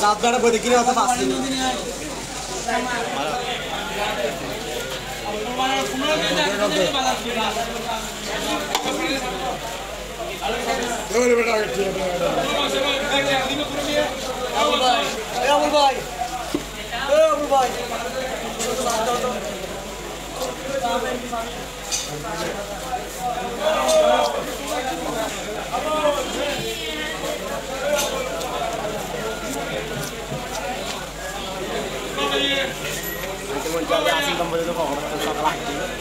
রাত বেড়া বই দেখি অত পাচ্ছি asing kembali itu kok setelah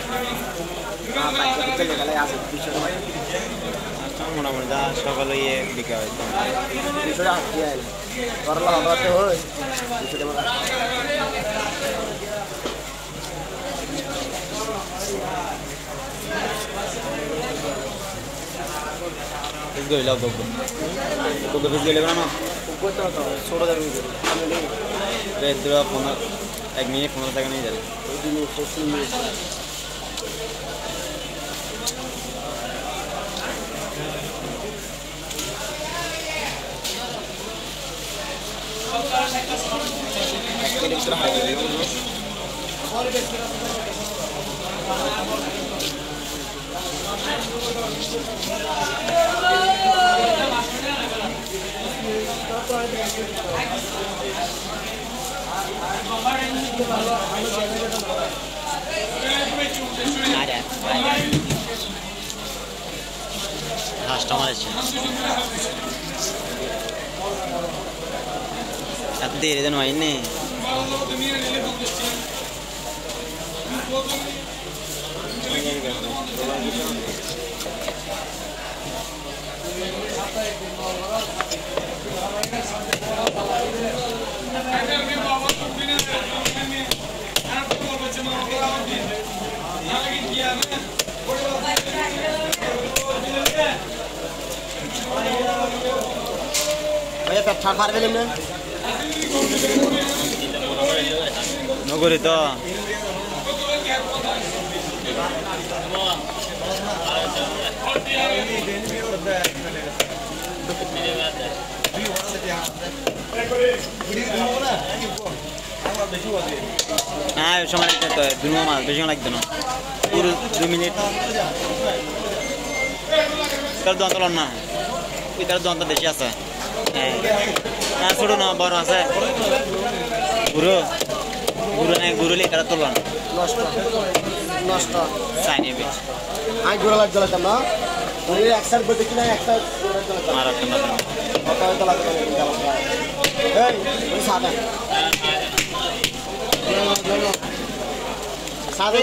mudah-mudahan সকালে বিকা হইতো কিছু আসি আইল করলা হতে হয় কিছু দেব এক দুই লাখ গব গব গব গেলে না কত তো ছোট যাবে আমি রে দুরা 1 মিনিট 15 টাকা নিয়ে যাবে ওই দিন 60 minute extra high ada customer আছে এত দেরি দেন হয়নি ভাইয়া পেট ছাড় পারবেন না নগরী তো হ্যাঁ সময় লাগতে তো 2 মাস বেশি লাগতো না পুরো 2 মিনিট তার দন্ত না তার দন্ত বেশি আছে হ্যাঁ ছোট না বড় আছে গুরু গুরু না গুরুলি তারা তোলা নষ্ট নষ্ট চাই নেবে আমি গুরু লাগ জ্বালাতাম না তুমি একসার বলতে কিনা একটা আর একটা না কত তোলা এই ওই সাদা সাদা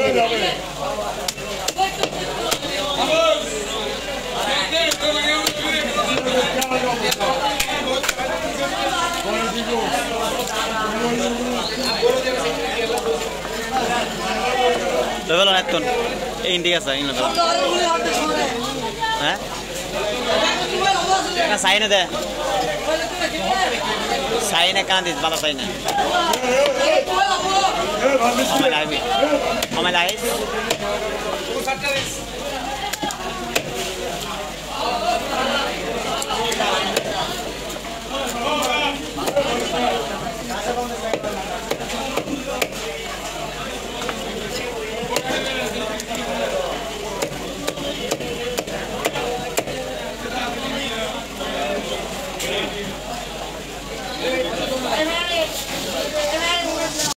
level on eton India sa in level na sign de sign kan dis bala sign how my life